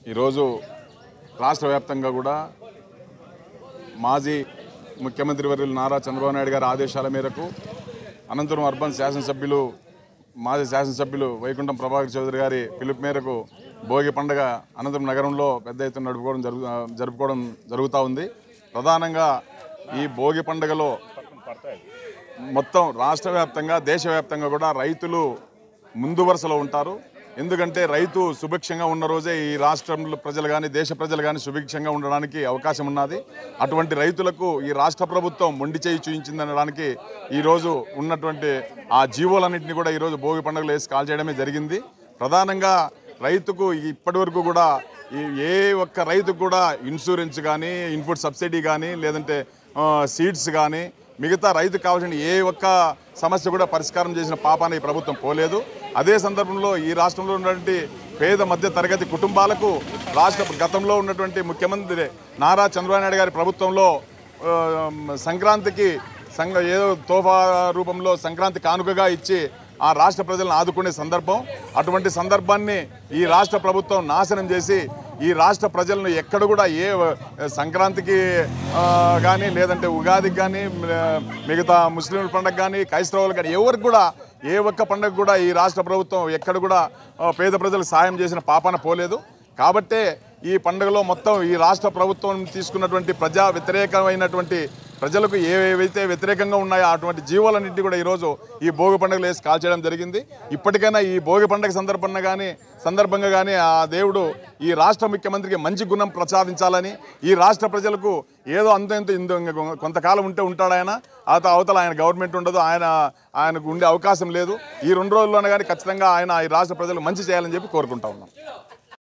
ఈరోజు రాష్ట్ర వ్యాప్తంగా కూడా మాజీ ముఖ్యమంత్రి వర్యులు నారా చంద్రబాబు నాయుడు గారి ఆదేశాల మేరకు అనంతపురం అర్బన్ శాసనసభ్యులు మాజీ శాసనసభ్యులు వైకుంఠం ప్రభాకర్ చౌదరి గారి పిలుపు మేరకు భోగి పండుగ అనంతపురం నగరంలో పెద్ద ఎత్తున జరుపుకోవడం జరుగుతూ ఉంది. ప్రధానంగా ఈ భోగి పండుగలో మొత్తం రాష్ట్ర వ్యాప్తంగా దేశవ్యాప్తంగా కూడా రైతులు ముందు వరుసలో ఉంటారు. ఎందుకంటే రైతు సుభిక్షంగా ఉన్న రోజే ఈ రాష్ట్రంలో ప్రజలు కానీ దేశ ప్రజలు కానీ సుభిక్షంగా ఉండడానికి అవకాశం ఉన్నది. అటువంటి రైతులకు ఈ రాష్ట్ర ప్రభుత్వం మొండి చేయి చూయించిందనడానికి ఈరోజు ఉన్నటువంటి ఆ జీవోలన్నింటినీ కూడా ఈరోజు భోగి పండుగలు వేసి కాల్ చేయడమే జరిగింది. ప్రధానంగా రైతుకు ఇప్పటి వరకు కూడా ఏ ఒక్క రైతుకు కూడా ఇన్సూరెన్స్ కానీ ఇన్పుట్ సబ్సిడీ కానీ లేదంటే సీడ్స్ కానీ మిగతా రైతుకు కావాల్సిన ఏ ఒక్క సమస్య కూడా పరిష్కారం చేసిన పాపాన ఈ ప్రభుత్వం పోలేదు. అదే సందర్భంలో ఈ రాష్ట్రంలో ఉన్నటువంటి పేద మధ్య తరగతి కుటుంబాలకు గతంలో ఉన్నటువంటి ముఖ్యమంత్రి నారా చంద్రబాబు నాయుడు గారి ప్రభుత్వంలో సంక్రాంతికి ఏదో తోఫా రూపంలో సంక్రాంతి కానుకగా ఇచ్చి ఆ రాష్ట్ర ప్రజలను ఆదుకునే సందర్భం. అటువంటి సందర్భాన్ని ఈ రాష్ట్ర ప్రభుత్వం నాశనం చేసి ఈ రాష్ట్ర ప్రజలను ఎక్కడ కూడా ఏ సంక్రాంతికి కానీ లేదంటే ఉగాదికి కానీ మిగతా ముస్లింల పండుగ కానీ క్రైస్తవులు కానీ ఎవరికి కూడా ఏ ఒక్క పండుగ కూడా ఈ రాష్ట్ర ప్రభుత్వం ఎక్కడ కూడా పేద ప్రజలకు సాయం చేసిన పాపాన పోలేదు. కాబట్టే ఈ పండుగలో మొత్తం ఈ రాష్ట్ర ప్రభుత్వం తీసుకున్నటువంటి ప్రజా వ్యతిరేకమైనటువంటి ప్రజలకు ఏవైతే వ్యతిరేకంగా ఉన్నాయో అటువంటి జీవాలన్నింటినీ కూడా ఈరోజు ఈ భోగి పండుగలు వేసి కాల్చేయడం జరిగింది. ఇప్పటికైనా ఈ భోగి పండుగ సందర్భంగా కానీ ఆ దేవుడు ఈ రాష్ట్ర ముఖ్యమంత్రికి మంచి గుణం ప్రసాదించాలని, ఈ రాష్ట్ర ప్రజలకు ఏదో ఇంత కొంతకాలం ఉంటాడు ఆయన, అవతల ఆయన గవర్నమెంట్ ఉండదు, ఆయనకు ఉండే అవకాశం లేదు. ఈ 2 రోజుల్లోనే కానీ ఖచ్చితంగా ఆయన ఈ రాష్ట్ర ప్రజలకు మంచి చేయాలని చెప్పి కోరుకుంటా ఉన్నాం.